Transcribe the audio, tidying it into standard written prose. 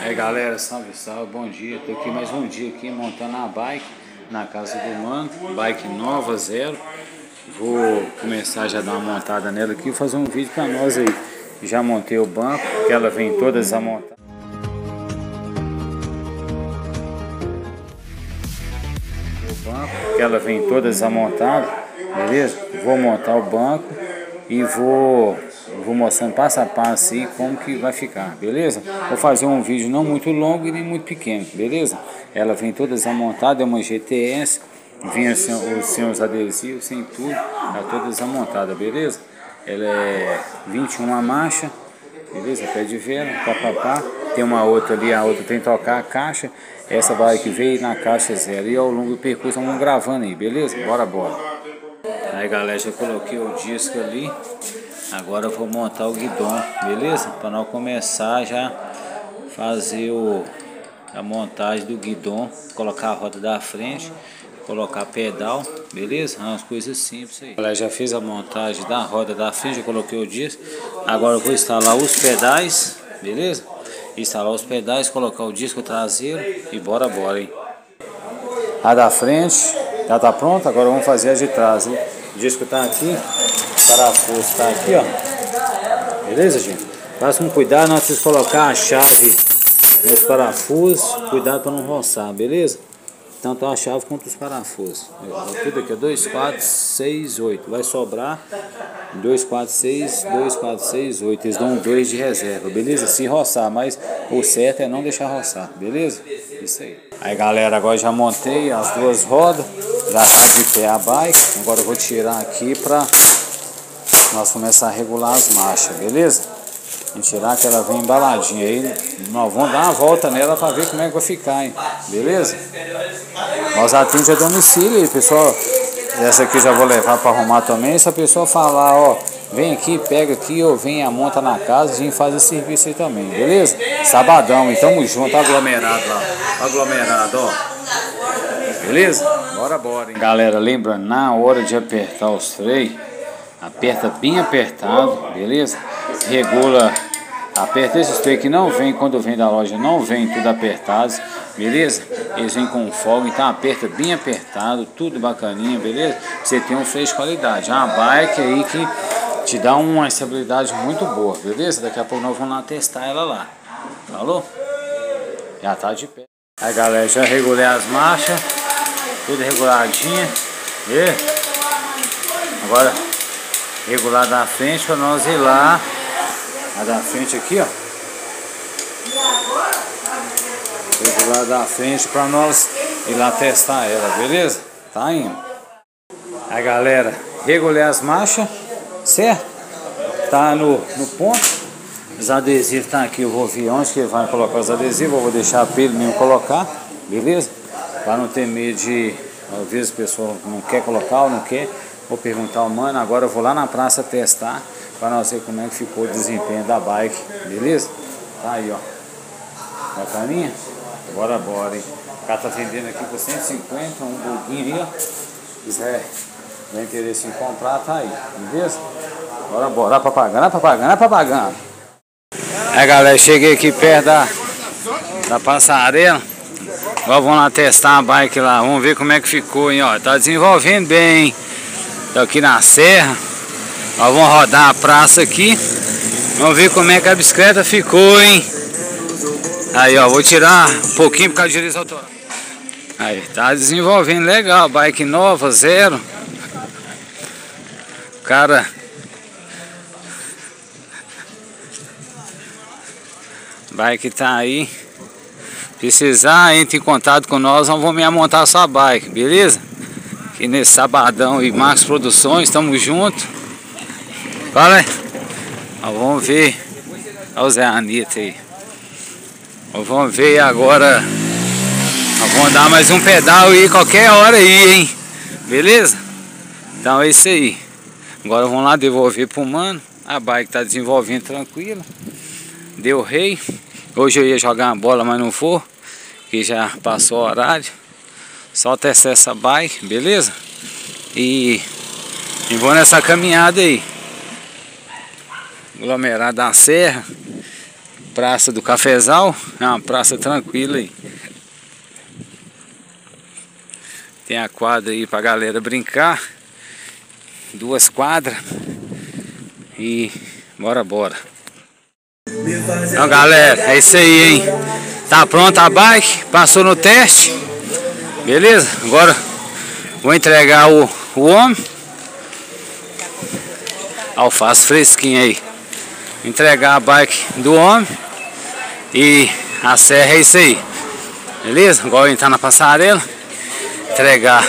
Aí galera, salve, salve, bom dia. Tô aqui mais um dia aqui montando a bike na casa do mano, bike nova, zero. Vou começar já a dar uma montada nela aqui e fazer um vídeo pra nós aí. Já montei o banco, que ela vem toda desamontada. Beleza? Vou montar o banco e vou mostrando passo a passo aí como que vai ficar, beleza? Vou fazer um vídeo não muito longo e nem muito pequeno, beleza? Ela vem toda desamontada, é uma GTS, vem sem os adesivos, sem tudo, tá toda desamontada, beleza? Ela é 21 a marcha, beleza? Pé de vela, papapá. Tem uma outra ali, a outra tem que tocar a caixa. Essa bike veio na caixa zero. E ao longo do percurso vamos gravando aí, beleza? Bora. Aí galera, já coloquei o disco ali. Agora eu vou montar o guidão, beleza? Para nós começar já fazer a montagem do guidão. Colocar a roda da frente, colocar pedal, beleza? Umas coisas simples aí. Galera, já fiz a montagem da roda da frente, já coloquei o disco. Agora eu vou instalar os pedais, beleza? Instalar os pedais, colocar o disco traseiro e bora, hein? A da frente já tá pronta, agora vamos fazer a de trás, hein? O disco tá aqui, o parafuso tá aqui, ó. Beleza, gente? Faça com cuidado, nós precisamos colocar a chave nos parafusos, cuidado para não roçar, beleza? Tanto a chave quanto os parafusos. Tudo aqui, 2, 4, 6, 8. Vai sobrar 2, 4, 6, 2, 4, 6, 8. Eles dão 2 de reserva, beleza? Se roçar, mas o certo é não deixar roçar, beleza? Isso aí. Aí galera, agora já montei as duas rodas. Já tá de pé a bike. Agora eu vou tirar aqui pra nós começar a regular as marchas, beleza? E tirar que ela vem embaladinha aí. Nós vamos dar uma volta nela para ver como é que vai ficar, hein? Beleza? Nós atendemos a domicílio aí, pessoal. Essa aqui já vou levar para arrumar também. Se a pessoa falar, ó, vem aqui, pega aqui, ou vem a monta na casa, a gente faz esse serviço aí também, beleza? Sabadão, então tamo junto, aglomerado lá. Aglomerado, ó. Beleza? Bora, hein? Galera, lembra, na hora de apertar os freios, aperta bem apertado, beleza? Regula, aperta esses freios que não vem, quando vem da loja, não vem tudo apertado, beleza? Eles vêm com folga, então aperta bem apertado, tudo bacaninha, beleza? Você tem um freio de qualidade, é uma bike aí que te dá uma estabilidade muito boa, beleza? Daqui a pouco nós vamos lá testar ela lá, falou? Já tá de pé. Aí galera, já regulei as marchas, tudo reguladinha, e agora regular da frente para nós ir lá. A da frente aqui, ó. Regular da frente para nós ir lá testar ela, beleza? Tá indo. Aí galera, regulei as marchas, certo? Tá no ponto. Os adesivos tá aqui, eu vou ver onde que ele vai colocar os adesivos. Eu vou deixar para ele mesmo colocar, beleza? Para não ter medo de, às vezes a pessoa não quer colocar ou não quer. Vou perguntar ao mano, agora eu vou lá na praça testar para nós ver como é que ficou o desempenho da bike, beleza? Tá aí, ó. Bacaninha? Bora, hein? O cara tá vendendo aqui por 150, um bulguinho aí, ó. Se quiser ter interesse em comprar, tá aí, beleza? Bora, papagando. Aí galera, cheguei aqui perto da passarela. Agora vamos lá testar a bike lá, vamos ver como é que ficou, hein, ó. Tá desenvolvendo bem, hein? Tô aqui na serra. Nós vamos rodar a praça aqui. Vamos ver como é que a bicicleta ficou, hein? Aí, ó, vou tirar um pouquinho por causa de direito autoral. Aí, tá desenvolvendo legal. Bike nova, zero. Cara, bike tá aí. Precisar, entre em contato com nós vamos montar a sua bike, beleza? Aqui nesse sabadão e Max Produções, estamos juntos. Fala aí. Vamos ver. Olha o Zé Anitta aí. Vamos ver agora. Vamos dar mais um pedal aí qualquer hora aí, hein? Beleza? Então é isso aí. Agora vamos lá devolver pro mano. A bike tá desenvolvendo tranquila. Deu rei. Hoje eu ia jogar uma bola, mas não vou, que já passou o horário. Só testar essa bike, beleza? E vou nessa caminhada aí. Aglomerado da serra. Praça do Cafezal, é uma praça tranquila aí. Tem a quadra aí pra galera brincar. 2 quadras. E bora. Então galera, é isso aí, hein? Tá pronta a bike, passou no teste. Beleza? Agora vou entregar o homem. Alface fresquinho aí. Entregar a bike do homem. E a serra é isso aí. Beleza? Agora entrar na passarela. Entregar.